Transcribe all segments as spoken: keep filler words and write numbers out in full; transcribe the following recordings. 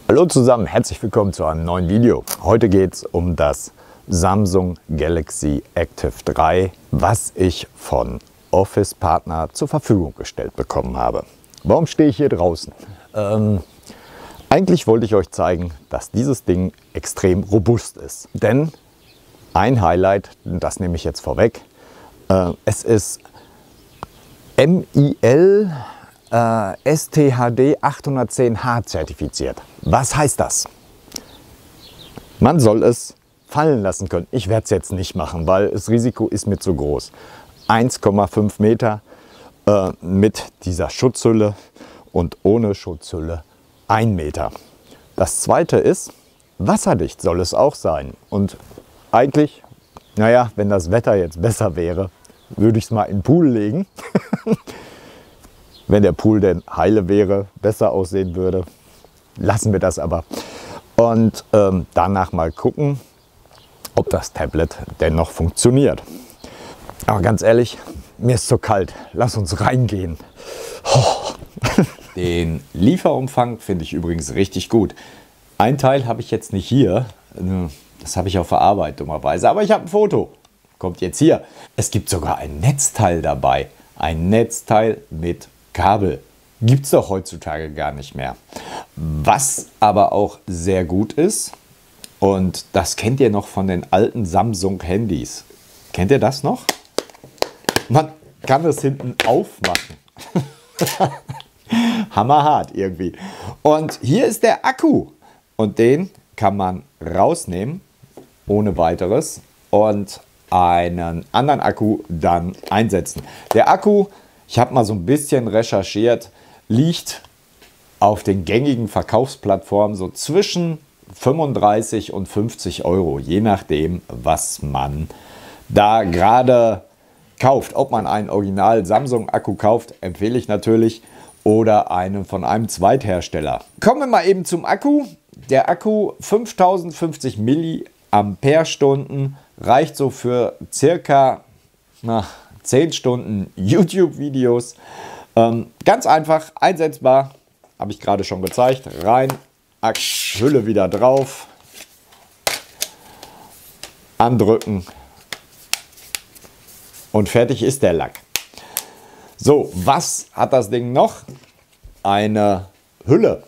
Hallo zusammen, herzlich willkommen zu einem neuen Video. Heute geht es um das Samsung Galaxy Active drei, was ich von Office Partner zur Verfügung gestellt bekommen habe. Warum stehe ich hier draußen? Ähm, eigentlich wollte ich euch zeigen, dass dieses Ding extrem robust ist. Denn ein Highlight, das nehme ich jetzt vorweg, äh, es ist M I L äh, S T H D achthundertzehn H zertifiziert. Was heißt das? Man soll es fallen lassen können. Ich werde es jetzt nicht machen, weil das Risiko ist mir zu groß. eins Komma fünf Meter äh, mit dieser Schutzhülle und ohne Schutzhülle ein Meter. Das zweite ist, wasserdicht soll es auch sein. Und eigentlich, naja, wenn das Wetter jetzt besser wäre, würde ich es mal in den Pool legen. Wenn der Pool denn heile wäre, besser aussehen würde, lassen wir das aber. Und ähm, danach mal gucken, ob das Tablet denn noch funktioniert. Aber ganz ehrlich, mir ist so kalt. Lass uns reingehen. Oh. Den Lieferumfang finde ich übrigens richtig gut. Ein Teil habe ich jetzt nicht hier. Das habe ich auf der Arbeit dummerweise. Aber ich habe ein Foto. Kommt jetzt hier. Es gibt sogar ein Netzteil dabei. Ein Netzteil mit Kabel. Gibt es doch heutzutage gar nicht mehr. Was aber auch sehr gut ist, und das kennt ihr noch von den alten Samsung-Handys. Kennt ihr das noch? Man kann es hinten aufmachen. Hammerhart irgendwie. Und hier ist der Akku. Und den kann man rausnehmen, ohne weiteres, und einen anderen Akku dann einsetzen. Der Akku, ich habe mal so ein bisschen recherchiert, liegt auf den gängigen Verkaufsplattformen so zwischen fünfunddreißig und fünfzig Euro, je nachdem, was man da gerade kauft. Ob man einen Original Samsung Akku kauft, empfehle ich natürlich, oder einen von einem Zweithersteller. Kommen wir mal eben zum Akku. Der Akku fünftausendfünfzig Milliampere-Stunden reicht so für circa na, zehn Stunden YouTube-Videos. Ähm, ganz einfach einsetzbar, habe ich gerade schon gezeigt. Rein, Hülle wieder drauf, andrücken und fertig ist der Lack. So, was hat das Ding noch? Eine Hülle.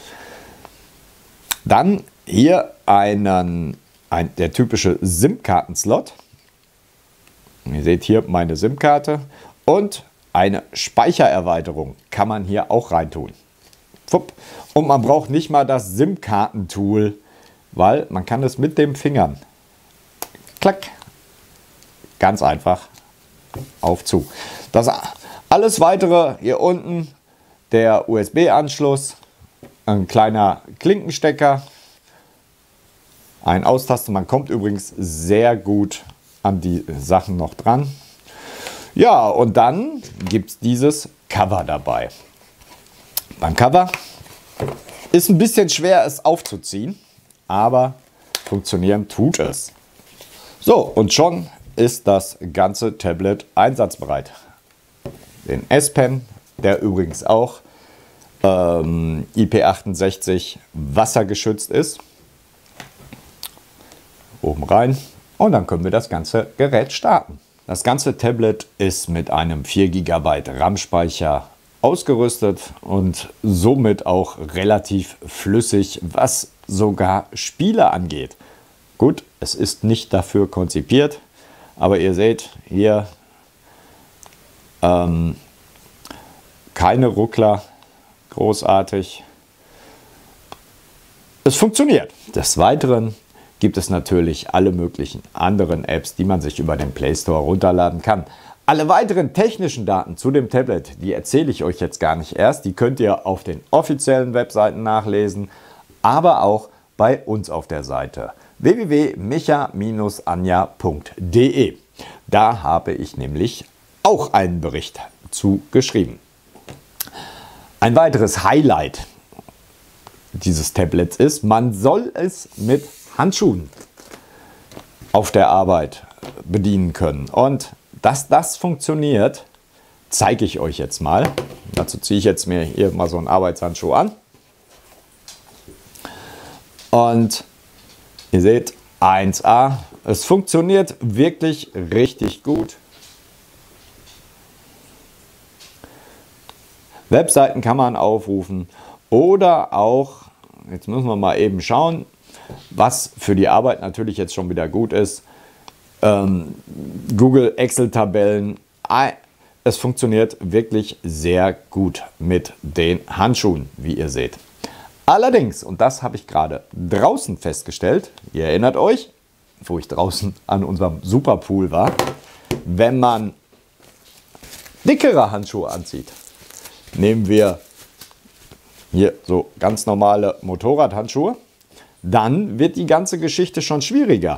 Dann hier einen, ein, der typische SIM-Karten-Slot. Ihr seht hier meine SIM-Karte und eine Speichererweiterung kann man hier auch reintun. Und man braucht nicht mal das SIM-Karten-Tool, weil man kann es mit den Fingern, klack, ganz einfach auf zu. Das alles weitere hier unten, der U S B-Anschluss, ein kleiner Klinkenstecker, ein Austasten. Man kommt übrigens sehr gut an die Sachen noch dran. Ja, und dann gibt es dieses Cover dabei. Beim Cover ist ein bisschen schwer, es aufzuziehen, aber funktionieren tut es. So, und schon ist das ganze Tablet einsatzbereit. Den S Pen, der übrigens auch ähm, I P achtundsechzig wassergeschützt ist. Oben rein. Und dann können wir das ganze Gerät starten. Das ganze Tablet ist mit einem vier Gigabyte RAM-Speicher ausgerüstet und somit auch relativ flüssig, was sogar Spiele angeht. Gut, es ist nicht dafür konzipiert, aber ihr seht hier ähm, keine Ruckler, großartig. Es funktioniert. Des Weiteren gibt es natürlich alle möglichen anderen Apps, die man sich über den Play Store runterladen kann. Alle weiteren technischen Daten zu dem Tablet, die erzähle ich euch jetzt gar nicht erst. Die könnt ihr auf den offiziellen Webseiten nachlesen, aber auch bei uns auf der Seite w w w punkt micha Bindestrich anja punkt de. Da habe ich nämlich auch einen Bericht zu geschrieben. Ein weiteres Highlight dieses Tablets ist, man soll es mit Handschuhen auf der Arbeit bedienen können. Und dass das funktioniert, zeige ich euch jetzt mal. Dazu ziehe ich jetzt mir hier mal so einen Arbeitshandschuh an. Und ihr seht, eins A. Es funktioniert wirklich richtig gut. Webseiten kann man aufrufen oder auch, jetzt müssen wir mal eben schauen, was für die Arbeit natürlich jetzt schon wieder gut ist. Ähm, Google, Excel-Tabellen. Es funktioniert wirklich sehr gut mit den Handschuhen, wie ihr seht. Allerdings, und das habe ich gerade draußen festgestellt, ihr erinnert euch, wo ich draußen an unserem Superpool war, wenn man dickere Handschuhe anzieht, nehmen wir hier so ganz normale Motorradhandschuhe, dann wird die ganze Geschichte schon schwieriger.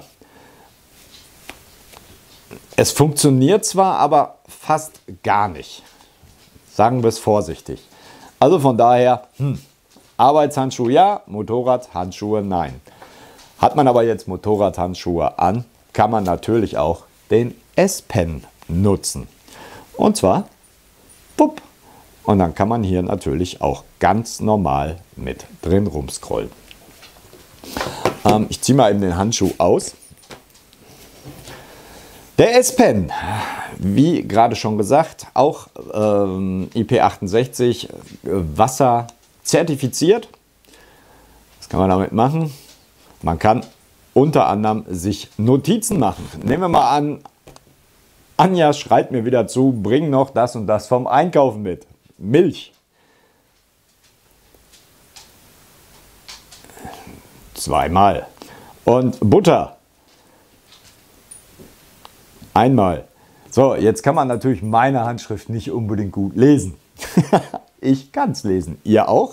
Es funktioniert zwar, aber fast gar nicht. Sagen wir es vorsichtig. Also von daher, hm, Arbeitshandschuhe ja, Motorradhandschuhe nein. Hat man aber jetzt Motorradhandschuhe an, kann man natürlich auch den S-Pen nutzen. Und zwar, pupp, und dann kann man hier natürlich auch ganz normal mit drin rumscrollen. Ähm, ich ziehe mal eben den Handschuh aus. Der S-Pen, wie gerade schon gesagt, auch ähm, I P achtundsechzig, äh, Wasser zertifiziert. Was kann man damit machen? Man kann unter anderem sich Notizen machen. Nehmen wir mal an, Anja schreibt mir wieder zu, bring noch das und das vom Einkaufen mit. Milch. Zweimal. Und Butter. Einmal. So, jetzt kann man natürlich meine Handschrift nicht unbedingt gut lesen. Ich kann es lesen. Ihr auch?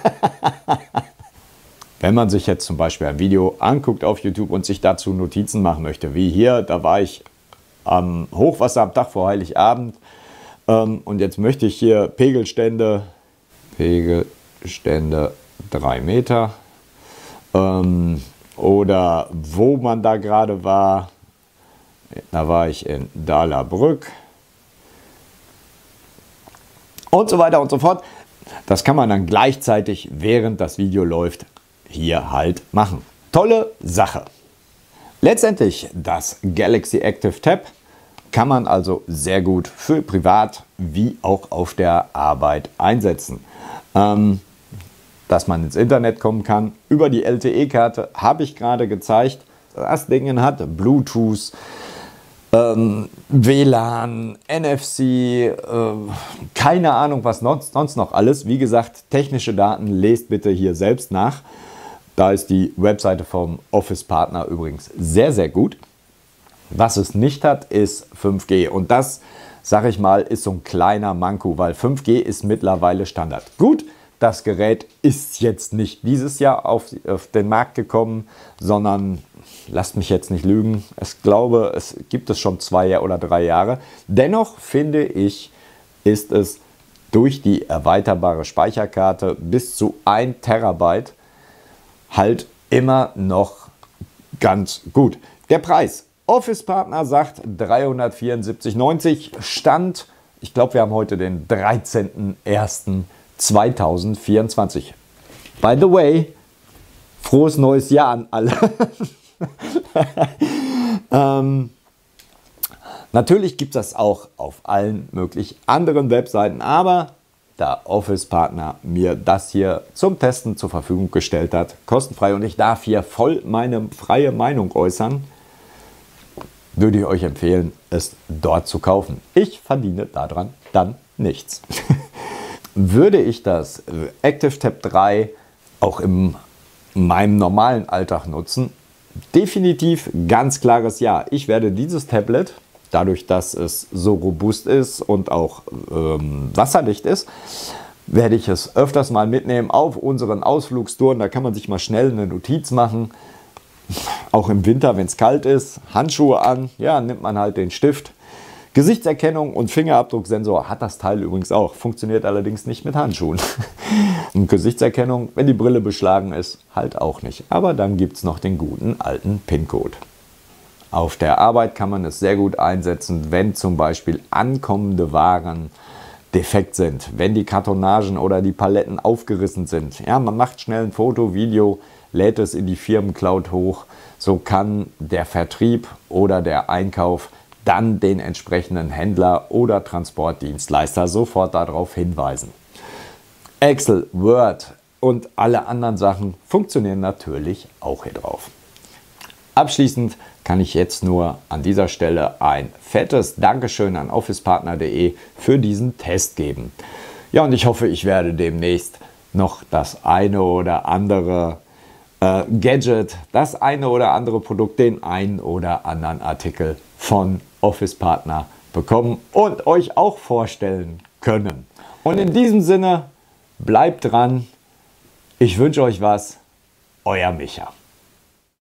Wenn man sich jetzt zum Beispiel ein Video anguckt auf YouTube und sich dazu Notizen machen möchte, wie hier, da war ich am Hochwasser am Tag vor Heiligabend ähm, und jetzt möchte ich hier Pegelstände, Pegelstände drei Meter ähm, oder wo man da gerade war. Da war ich in Dahlbrück und so weiter und so fort. Das kann man dann gleichzeitig, während das Video läuft, hier halt machen. Tolle Sache. Letztendlich das Galaxy Active Tab kann man also sehr gut für privat wie auch auf der Arbeit einsetzen. Ähm, dass man ins Internet kommen kann über die L T E-Karte, habe ich gerade gezeigt. Das Ding hat Bluetooth, Ähm, W L A N, N F C, äh, keine Ahnung was sonst, sonst noch alles. Wie gesagt, technische Daten lest bitte hier selbst nach. Da ist die Webseite vom Office Partner übrigens sehr, sehr gut. Was es nicht hat, ist fünf G. Und das, sage ich mal, ist so ein kleiner Manko, weil fünf G ist mittlerweile Standard. Gut, das Gerät ist jetzt nicht dieses Jahr auf, auf den Markt gekommen, sondern, lasst mich jetzt nicht lügen, ich glaube, es gibt es schon zwei oder drei Jahre. Dennoch finde ich, ist es durch die erweiterbare Speicherkarte bis zu ein Terabyte halt immer noch ganz gut. Der Preis, Office Partner sagt dreihundertvierundsiebzig neunzig, Stand, ich glaube, wir haben heute den dreizehnten ersten zweitausendvierundzwanzig. By the way, frohes neues Jahr an alle. ähm, natürlich gibt es das auch auf allen möglichen anderen Webseiten, aber da Office Partner mir das hier zum Testen zur Verfügung gestellt hat, kostenfrei, und ich darf hier voll meine freie Meinung äußern, würde ich euch empfehlen, es dort zu kaufen. Ich verdiene daran dann nichts. Würde ich das Active Tab drei auch in meinem normalen Alltag nutzen? Definitiv ganz klares Ja. Ich werde dieses Tablet, dadurch, dass es so robust ist und auch ähm, wasserdicht ist, werde ich es öfters mal mitnehmen auf unseren Ausflugstouren. Da kann man sich mal schnell eine Notiz machen. Auch im Winter, wenn es kalt ist, Handschuhe an, ja, nimmt man halt den Stift. Gesichtserkennung und Fingerabdrucksensor hat das Teil übrigens auch, funktioniert allerdings nicht mit Handschuhen. Und Gesichtserkennung, wenn die Brille beschlagen ist, halt auch nicht. Aber dann gibt es noch den guten alten PIN-Code. Auf der Arbeit kann man es sehr gut einsetzen, wenn zum Beispiel ankommende Waren defekt sind, wenn die Kartonagen oder die Paletten aufgerissen sind. Ja, man macht schnell ein Foto, Video, lädt es in die Firmencloud hoch. So kann der Vertrieb oder der Einkauf dann den entsprechenden Händler oder Transportdienstleister sofort darauf hinweisen. Excel, Word und alle anderen Sachen funktionieren natürlich auch hier drauf. Abschließend kann ich jetzt nur an dieser Stelle ein fettes Dankeschön an officepartner punkt de für diesen Test geben. Ja, und ich hoffe, ich werde demnächst noch das eine oder andere äh, Gadget, das eine oder andere Produkt, den einen oder anderen Artikel von OfficePartner bekommen und euch auch vorstellen können. Und in diesem Sinne, bleibt dran. Ich wünsche euch was. Euer Micha.